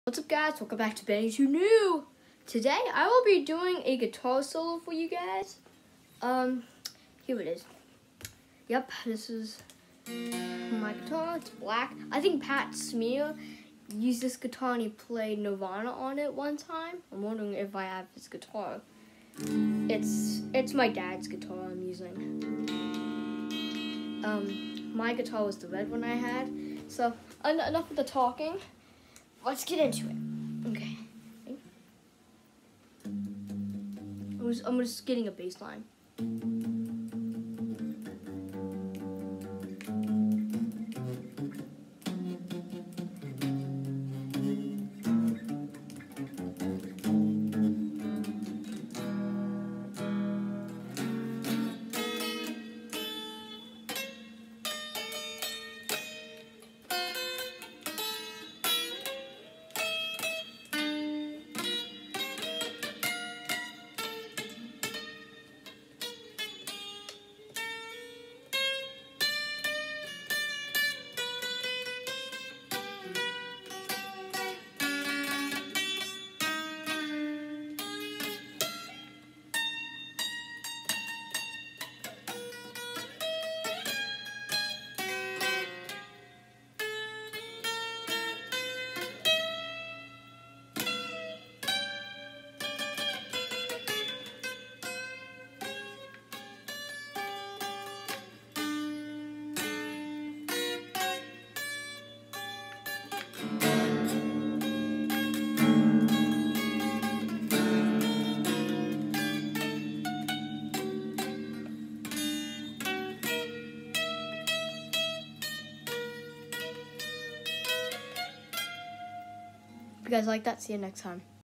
What's up, guys? Welcome back to Benny's Who Knew. Today I will be doing a guitar solo for you guys. Here it is. Yep, this is my guitar. It's black. I think Pat Smear used this guitar and he played Nirvana on it one time. I'm wondering if I have this guitar. It's my dad's guitar I'm using. My guitar was the red one I had. So enough of the talking. Let's get into it. Okay. I'm just getting a bass line. If you guys like that, see you next time.